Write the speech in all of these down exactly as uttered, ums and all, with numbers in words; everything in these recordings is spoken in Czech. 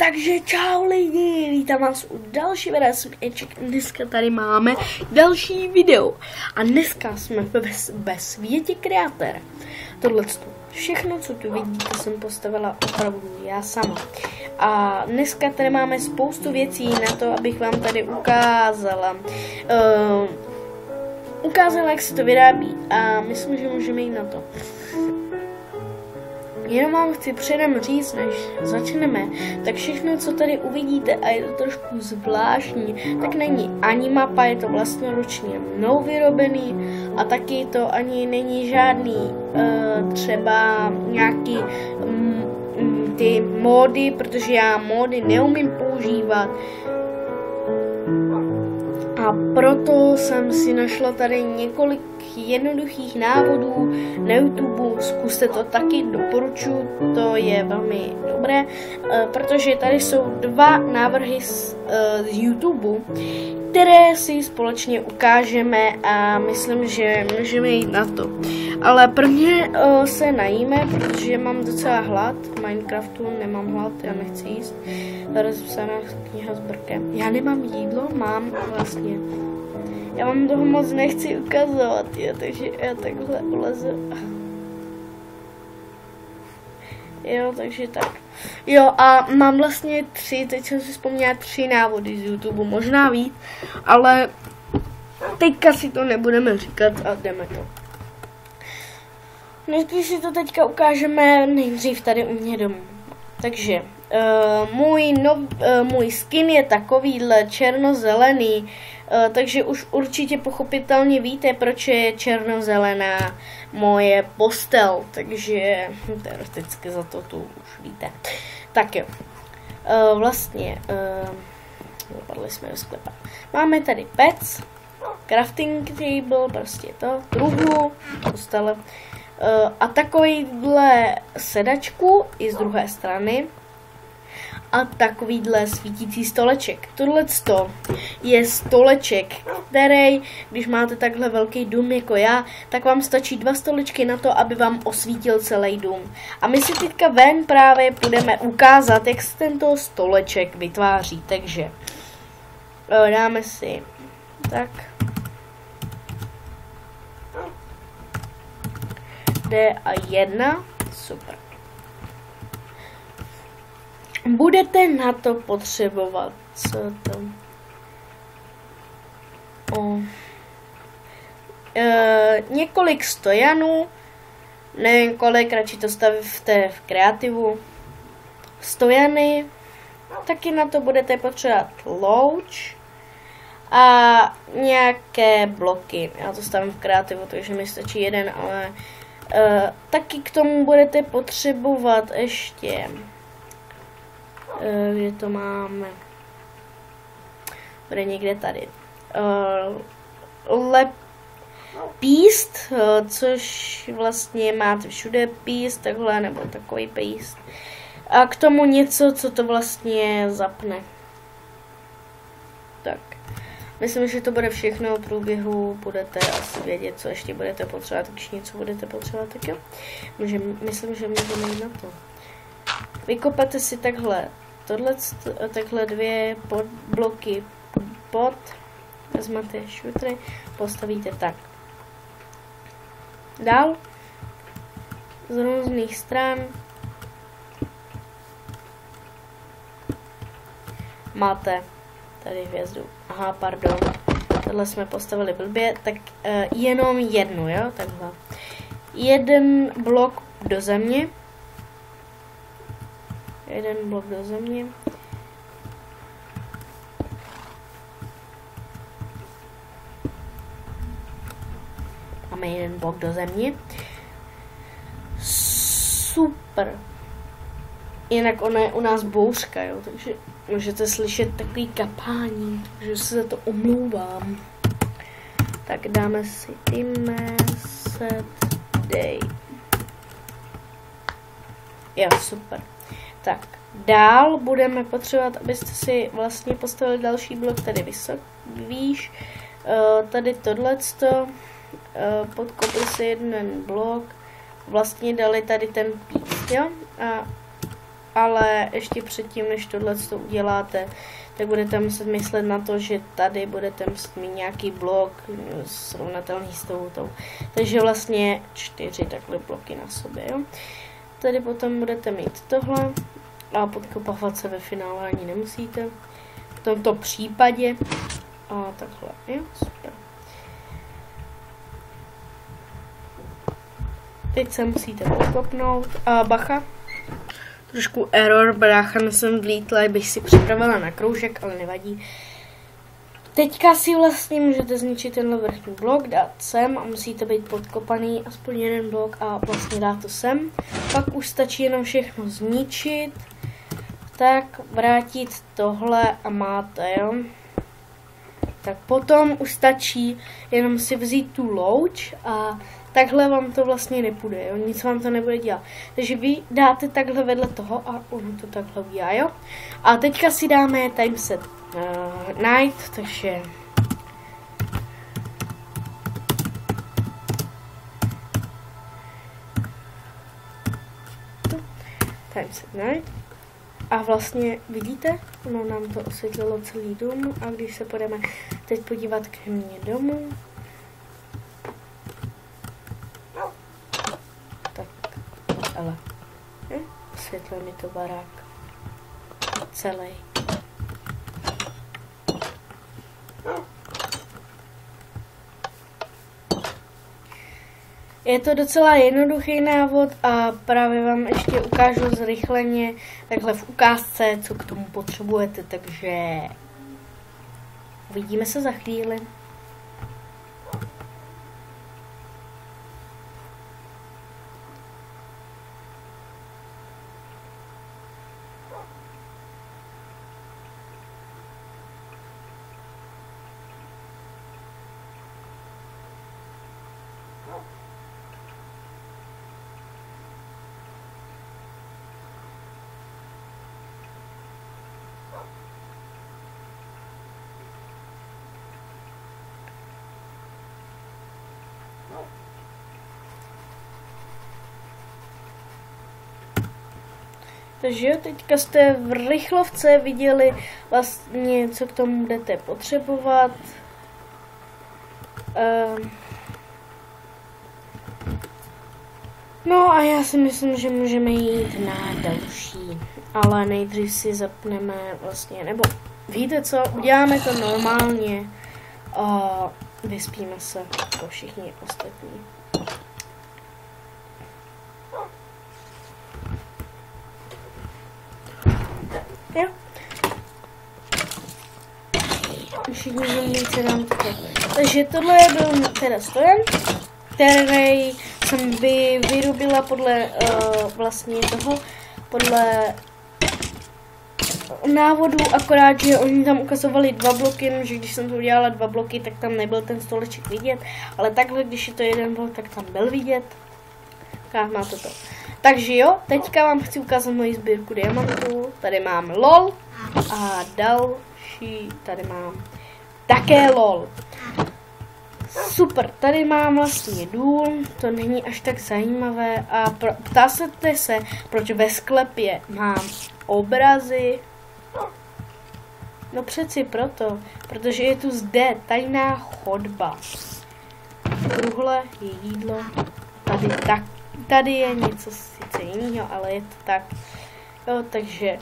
Takže čau lidi, vítám vás u další videa. Dneska tady máme další video. A dneska jsme ve, ve světě kreatéra. Tohle všechno, co tu vidíte, jsem postavila opravdu já sama. A dneska tady máme spoustu věcí na to, abych vám tady ukázala. Uh, ukázala, jak se to vyrábí a myslím, že můžeme jít na to. Jenom vám chci předem říct, než začneme, tak všechno, co tady uvidíte, a je to trošku zvláštní, tak není ani mapa, je to vlastnoručně mnou vyrobený a taky to ani není žádný uh, třeba nějaký um, ty módy, protože já módy neumím používat. A proto jsem si našla tady několik jednoduchých návodů na YouTube. Zkuste to taky, doporučuji, to je velmi dobré, protože tady jsou dva návrhy z, z YouTube, které si společně ukážeme a myslím, že můžeme jít na to. Ale prvně se najíme, protože mám docela hlad. V Minecraftu nemám hlad, já nechci jíst. Rozepsaná kniha s brkem. Já nemám jídlo, mám vlastně. Já vám toho moc nechci ukazovat, jo, takže já takhle ulezu. Jo, takže tak. Jo, a mám vlastně tři, teď jsem si vzpomněla tři návody z YouTube, možná víc, ale teďka si to nebudeme říkat a jdeme to. Než si to teďka ukážeme nejdřív tady u mě domů. Takže uh, můj, nov, uh, můj skin je takovýhle černozelený, uh, takže už určitě pochopitelně víte, proč je černozelená moje postel, takže teoreticky za to tu už víte. Tak jo, uh, vlastně, uh, dopadli jsme do sklepa. Máme tady pec, crafting table, prostě to, truhlu, postele. Uh, a takovýhle sedačku i z druhé strany a takovýhle svítící stoleček. Tohle je stoleček, který, když máte takhle velký dům jako já, tak vám stačí dva stolečky na to, aby vám osvítil celý dům. A my si teďka ven právě budeme ukázat, jak se tento stoleček vytváří. Takže uh, dáme si tak. D a jedna, super. Budete na to potřebovat, co to? O. E, několik stojanů, nevím kolik, radši to stavte v kreativu. Stojany, taky na to budete potřebovat louč a nějaké bloky. Já to stavím v kreativu, takže mi stačí jeden, ale Uh, taky k tomu budete potřebovat ještě, uh, kde to máme, bude někde tady, uh, lep, píst, uh, což vlastně máte všude, píst, takhle, nebo takový píst. A k tomu něco, co to vlastně zapne. Tak. Myslím, že to bude všechno v průběhu, budete asi vědět, co ještě budete potřebovat, když něco budete potřebovat, tak jo. Můžem, myslím, že můžeme jít na to. Vykopete si takhle, tohle, takhle dvě pod, bloky pod, vezmete šutry, postavíte tak. Dál, z různých stran máte tady hvězdu. Aha, pardon. Tohle jsme postavili blbě. Tak uh, jenom jednu, jo? Takhle. Jeden blok do země. Jeden blok do země. Máme jeden blok do země. Super. Jinak ona je u nás bouřka, jo, takže můžete slyšet takový kapání, takže se za to omlouvám. Tak dáme si set day. Jo, super. Tak, dál budeme potřebovat, abyste si vlastně postavili další blok tady vysok, výš. Uh, tady tohleto, uh, podkopli si jeden blok, vlastně dali tady ten píc, jo, a ale ještě předtím, než tohle to uděláte, tak budete muset myslet na to, že tady budete muset mít nějaký blok srovnatelný s touto. Takže vlastně čtyři takhle bloky na sobě, jo. Tady potom budete mít tohle a podkopávat se ve finále ani nemusíte. V tomto případě a takhle, jo, super. Teď se musíte podkopnout a bacha. Trošku error, brácha, jsem vlítla, bych si připravila na kroužek, ale nevadí. Teďka si vlastně můžete zničit tenhle vrchní blok, dát sem a musíte být podkopaný aspoň jeden blok a vlastně dát to sem. Pak už stačí jenom všechno zničit, tak vrátit tohle a máte, jo. Tak potom už stačí jenom si vzít tu louč a takhle vám to vlastně nepůjde, jo? Nic vám to nebude dělat. Takže vy dáte takhle vedle toho a ono to takhle udělá, jo? A teďka si dáme timeset uh, night, takže timeset night. A vlastně vidíte, ono nám to osvětlilo celý dům a když se půjdeme teď podívat ke mně domů, tak, ale hm, osvětlil mi to barák celý. Je to docela jednoduchý návod a právě vám ještě ukážu zrychleně takhle v ukázce, co k tomu potřebujete, takže uvidíme se za chvíli. Takže jo, teďka jste v rychlovce viděli vlastně, co k tomu budete potřebovat. Um, no a já si myslím, že můžeme jít na další, ale nejdřív si zapneme vlastně, nebo víte co, uděláme to normálně a vyspíme se jako všichni ostatní. Jo. Všichni zumíci nám to. Takže tohle byl teda stojan, který jsem vy, vyrobila podle uh, vlastně toho, podle návodu, akorát, že oni tam ukazovali dva bloky, že když jsem to udělala dva bloky, tak tam nebyl ten stoleček vidět, ale takhle, když je to jeden blok, tak tam byl vidět. Tak má to to. Takže jo, teďka vám chci ukázat moji sbírku diamantů. Tady mám lol a další, tady mám také lol. Super, tady mám vlastně dům, to není až tak zajímavé a pro, ptá se se, proč ve sklepě mám obrazy. No přeci proto, protože je tu zde tajná chodba. Truhle je jídlo, tady tak. Tady je něco sice jiného, ale je to tak. Jo, takže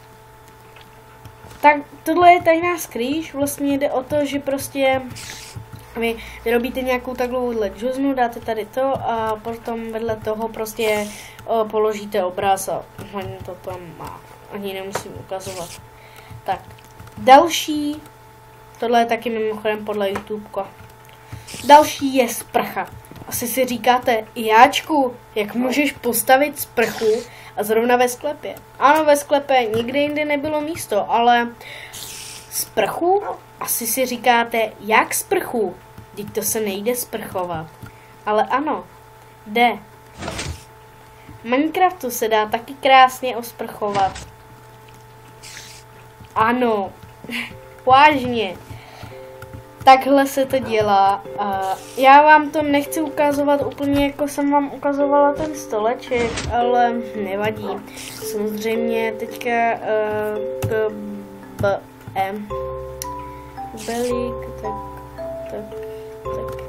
tak tohle je tajná skrýš, vlastně jde o to, že prostě vy vyrobíte nějakou takovouhle džuznu, dáte tady to a potom vedle toho prostě o, položíte obraz a ani to tam má, ani nemusím ukazovat. Tak, další, tohle je taky mimochodem podle YouTubeka. Další je sprcha. Asi si říkáte, Jáčku, jak můžeš postavit sprchu a zrovna ve sklepě? Ano, ve sklepě nikdy jinde nebylo místo, ale sprchu? Asi si říkáte, jak sprchu? Vždyť to se nejde sprchovat. Ale ano, jde. V Minecraftu se dá taky krásně osprchovat. Ano, vážně. takhle se to dělá. A já vám to nechci ukazovat úplně, jako jsem vám ukazovala ten stoleček, ale nevadí. Samozřejmě teďka uh, k b m belík, tak, tak, tak.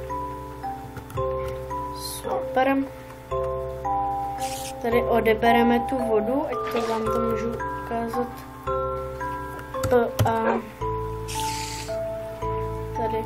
Super. Tady odebereme tu vodu, ať to vám to můžu ukázat. P a tady.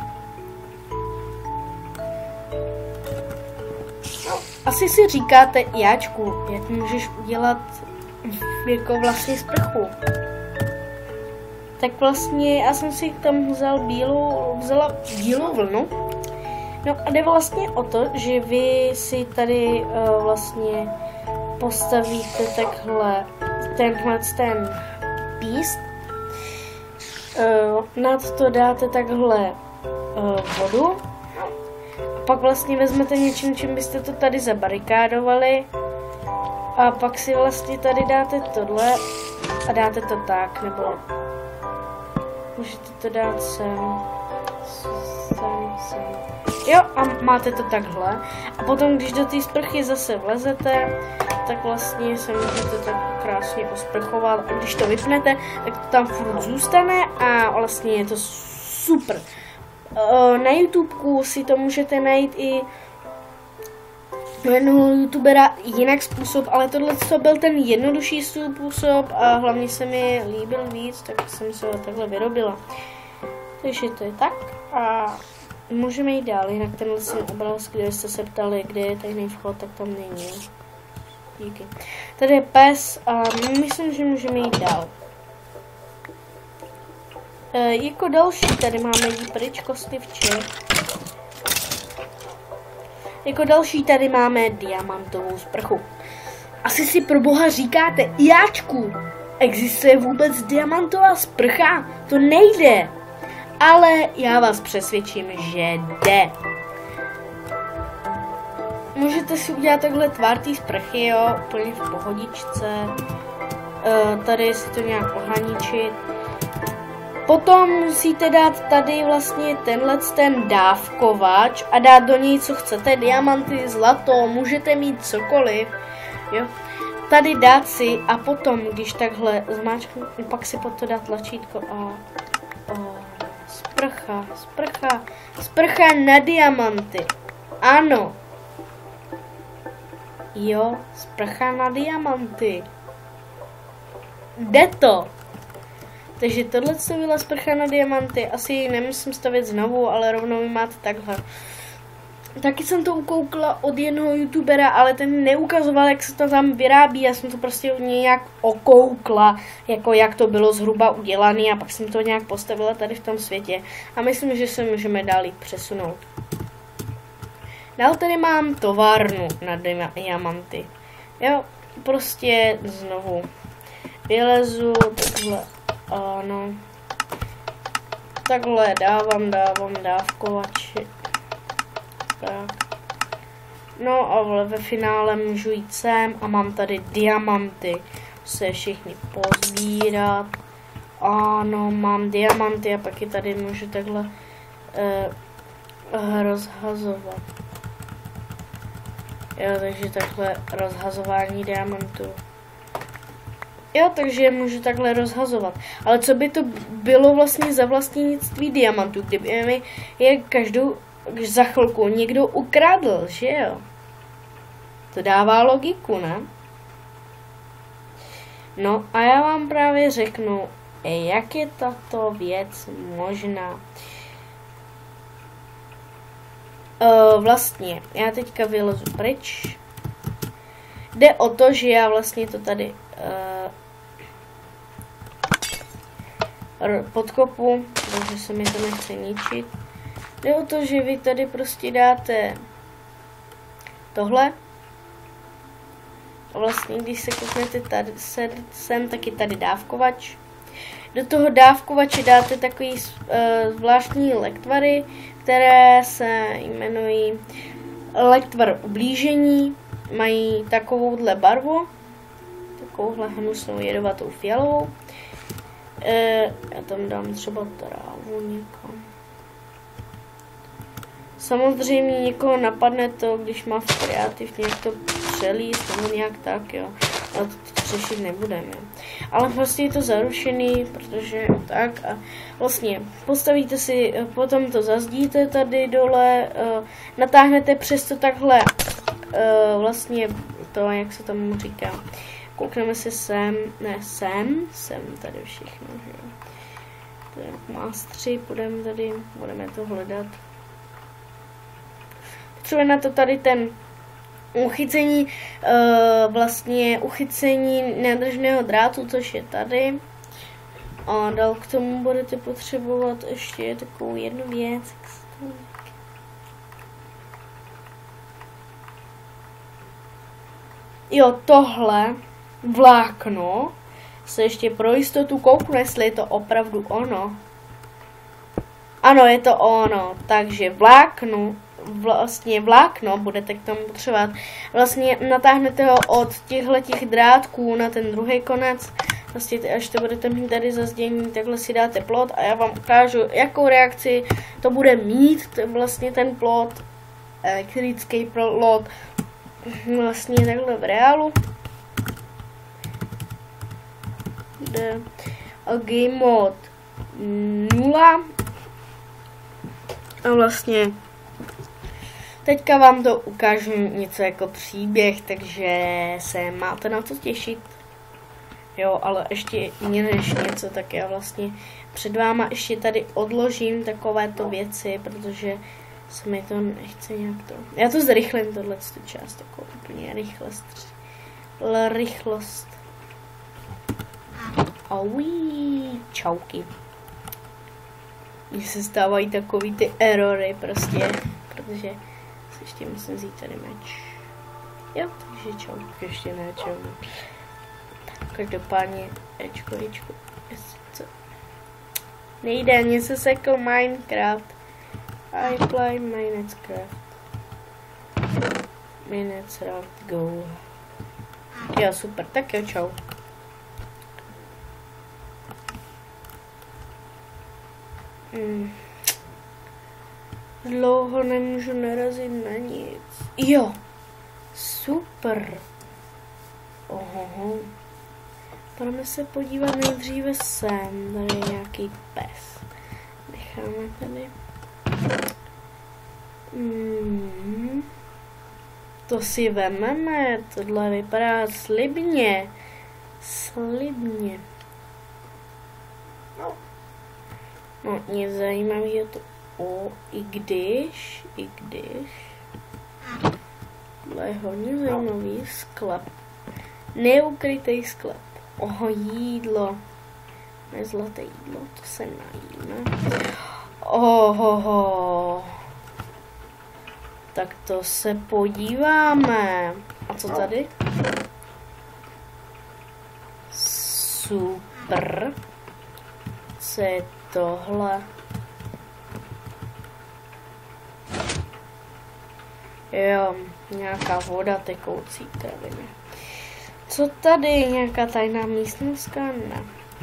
Asi si říkáte, Jáčku, jak můžeš udělat jako vlastně sprchu. Tak vlastně já jsem si tam vzal bílou, vzala bílou vlnu. No a jde vlastně o to, že vy si tady uh, vlastně postavíte takhle tenhle ten píst. Uh, nad to dáte takhle uh, vodu. A pak vlastně vezmete něčím, čím byste to tady zabarikádovali. A pak si vlastně tady dáte tohle a dáte to tak, nebo můžete to dát sem, sem, sem. Jo, a máte to takhle. A potom, když do té sprchy zase vlezete, tak vlastně se můžete tak krásně osprchovat. A když to vypnete, tak to tam furt zůstane a vlastně je to super. Na YouTubeku si to můžete najít i jednoho youtubera jinak způsob, ale tohle to byl ten jednodušší způsob a hlavně se mi líbil víc, tak jsem se ho takhle vyrobila. Takže to je tak a můžeme jít dál, jinak tenhle jsem obraz, kde jste se ptali, kde je tajný vchod, tak tam není. Díky. Tady je pes a myslím, že můžeme jít dál. E, jako další tady máme jít pryč kostlivče. Jako další tady máme diamantovou sprchu. Asi si pro boha říkáte, Jáčku, existuje vůbec diamantová sprcha? To nejde. Ale já vás přesvědčím, že jde. Můžete si udělat takhle tvar té sprchy, jo, úplně v pohodičce. E, tady si to nějak ohraničit. Potom musíte dát tady vlastně tenhle ten dávkovač a dát do něj, co chcete, diamanty, zlato, můžete mít cokoliv, jo. Tady dát si a potom, když takhle zmáčknu, pak si pod to dát tlačítko a... a sprcha, sprcha, sprcha na diamanty, ano. Jo, sprcha na diamanty. Jde to. Takže tohle se byla sprcha na diamanty. Asi ji nemusím stavět znovu, ale rovnou ji máte takhle. Taky jsem to ukoukla od jednoho youtubera, ale ten neukazoval, jak se to tam vyrábí. Já jsem to prostě nějak okoukla, jako jak to bylo zhruba udělané a pak jsem to nějak postavila tady v tom světě. A myslím, že se můžeme dál jít přesunout. Dál tady mám továrnu na diamanty. Jo, prostě znovu vylezu, takhle, ano. Takhle dávám, dávám dávkovači. Tak. No a ve finále můžu jít sem a mám tady diamanty. Se všichni pozbírat. Ano, mám diamanty a pak je tady můžu takhle eh, rozhazovat. Jo, takže takhle rozhazování diamantů. Jo, takže můžu takhle rozhazovat. Ale co by to bylo vlastně za vlastnictví diamantů, kdyby mi je každou za chvilku někdo ukradl, že jo? To dává logiku, ne? No a já vám právě řeknu, jak je tato věc možná. Uh, vlastně, já teďka vylezu pryč. Jde o to, že já vlastně to tady uh, podkopu, protože se mi to nechce ničit. Jde o to, že vy tady prostě dáte tohle. A vlastně, když se kouknete tady sem, tak je tady dávkovač. Do toho dávkovače dáte takový uh, zvláštní lektvary, které se jmenují lektvar ublížení. Mají takovouhle barvu, takovouhle hnusnou jedovatou fialovou. E, já tam dám třeba trávu někam. Samozřejmě někoho napadne to, když má v kreativ nějak to přelíst nebo nějak tak, jo. Ale to, to řešit nebudeme. Ale prostě je to zaručený, protože tak a vlastně postavíte si, potom to zazdíte tady dole, natáhnete přes to takhle vlastně to, jak se tomu říká. Koukneme si sem, ne sem, sem tady všechno, že jo. To je mástři, půjdeme tady, budeme to hledat. Potřebujeme na to tady ten uchycení, uh, vlastně uchycení nádržného drátu, což je tady. A dál k tomu budete potřebovat ještě takovou jednu věc. Jo, tohle vlákno se ještě pro jistotu kouknu, jestli je to opravdu ono. Ano, je to ono, takže vláknu, vlastně vlákno budete k tomu potřebovat. Vlastně natáhnete ho od těchto těch drátků na ten druhý konec. Vlastně až to budete mít tady zazdění, takhle si dáte plot a já vám ukážu, jakou reakci to bude mít, vlastně ten plot, elektrický plot, vlastně takhle v reálu. Jde a game mode nula. A vlastně teďka vám to ukážu něco jako příběh, takže se máte na co těšit. Jo, ale ještě než něco, tak já vlastně před váma ještě tady odložím takovéto věci, protože se mi to nechce nějak to... Já to zrychlím, tohle část, takovou úplně rychlost. Rychlost. Auí, čauky. Mně se stávají takový ty erory prostě, protože si ještě musím vzít tady meč. Jo, takže čau, ještě ne, čau. Každopádně, Ečko, Ečko, co? Nejde, mě se sekl Minecraft. I play Minecraft. Minecraft, go. Jo, super, tak jo, čau. Hmm. Dlouho nemůžu narazit na nic. Jo, super. Ohoho. Pojďme se podívat nejdříve sem. Tady je nějaký pes. Necháme tady. Hmm. To si vememe. Tohle vypadá slibně. Slibně. No, nic zajímavého to. O, i když, i když. Tohle je hodně zajímavý sklep. Neukrytý sklep. Oho, jídlo. Nezlaté jídlo, to se najíme. Ohoho. Tak to se podíváme. A co tady? Super. Co je tohle? Jo, nějaká voda tekoucí kraviny. Co tady? Nějaká tajná místnostka? Ne.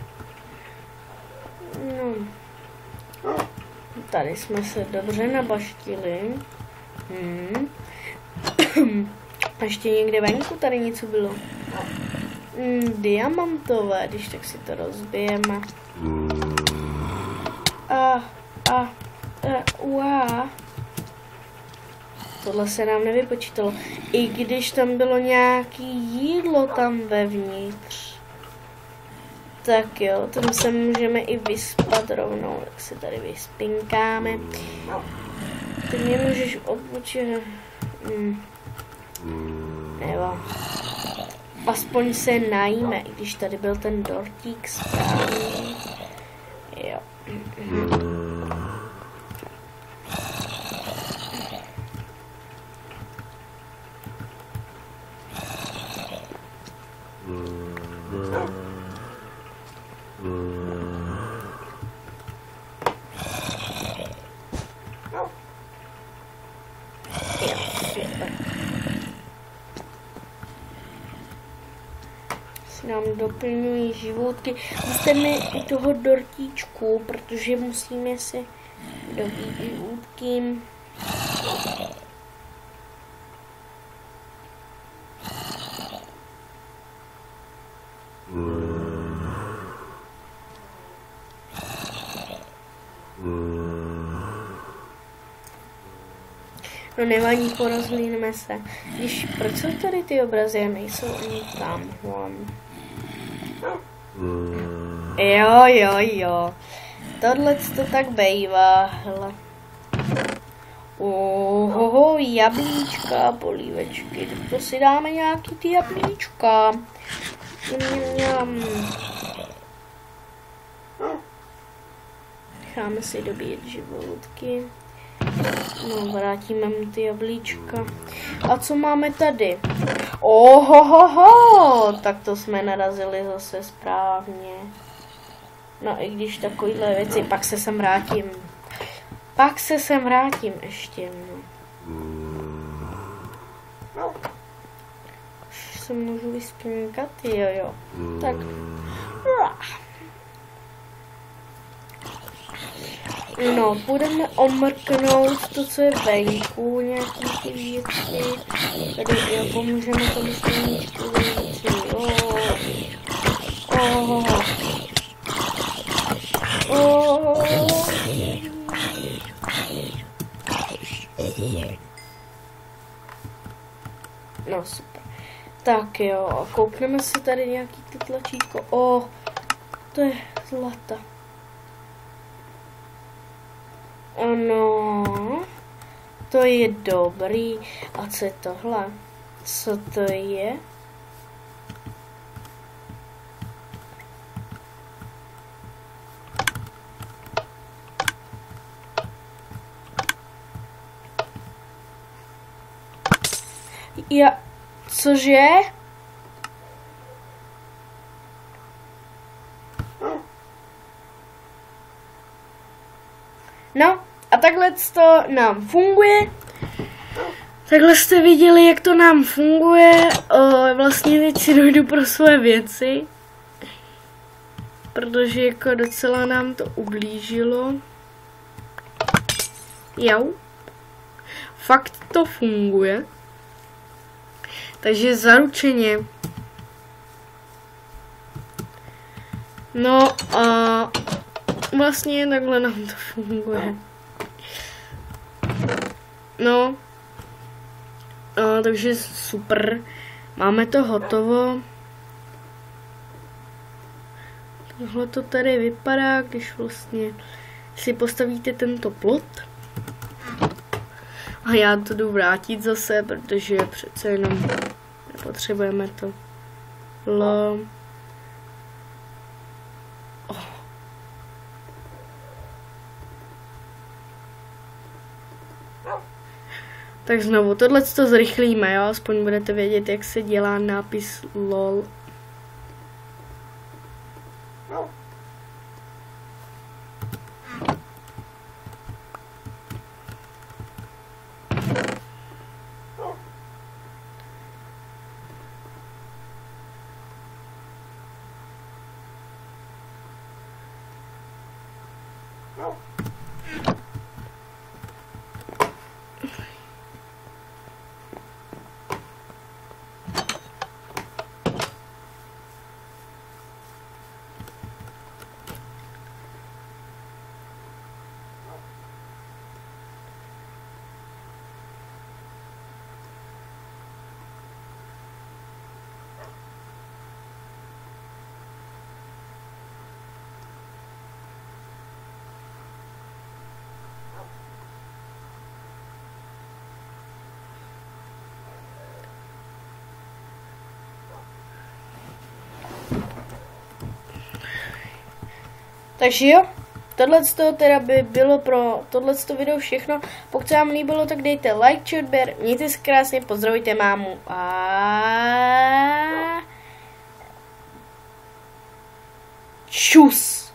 No. Tady jsme se dobře nabaštili. Hmm. Ještě někde venku tady něco bylo. Hmm, diamantové, když tak si to rozbijeme. A, a, a, uá. Tohle se nám nevypočítalo. I když tam bylo nějaký jídlo tam vevnitř. Tak jo, tam se můžeme i vyspat rovnou. Tak se tady vyspinkáme. Ty mě můžeš obočit. Hmm. Nebo. Aspoň se najíme, i když tady byl ten dortík správný. Jo. Nám doplňují životky. Zůstaňme i toho dortíčku, protože musíme si dobít životky. No nevadí, porozhlídneme se. Když, proč jsou tady ty obrazy a nejsou ani tam? Jo, jo, jo. Tohle to tak bejvá, hele. Ohoho, jablíčka, polívečky. Tak to si dáme nějaký ty jablíčka. Necháme si dobít životky. No, vrátíme mu ty jablíčka. A co máme tady? Ohohoho, tak to jsme narazili zase správně. No i když takovýhle věci, pak se sem vrátím. Pak se sem vrátím ještě. No. Už se můžu vyspínkat, jo jo. Tak. No, budeme omrknout to, co je venku, nějaký ty věci. Tady jo, pomůžeme tomu sluníčku věci, jo. Oh. Oh. No, super. Tak jo, koukneme si tady nějaký ty tlačítko. O, oh, to je zlata. Ano, to je dobrý. A co je tohle? Co to je? Ja, cože? No, a takhle to nám funguje. Takhle jste viděli, jak to nám funguje. O, vlastně teď si dojdu pro své věci. Protože jako docela nám to ublížilo. Jau. Fakt to funguje. Takže zaručeně. No a vlastně takhle nám to funguje. No. A, takže super. Máme to hotovo. Tohle to tady vypadá, když vlastně si postavíte tento plot. A já to jdu vrátit zase, protože přece jenom nepotřebujeme to. L. Oh. Tak znovu, tohle to zrychlíme, jo? Aspoň budete vědět, jak se dělá nápis lol. Takže jo, tohle teda by bylo pro tohle video všechno. Pokud se vám líbilo, tak dejte like či odběr. Mějte se krásně, pozdravujte mámu a čus.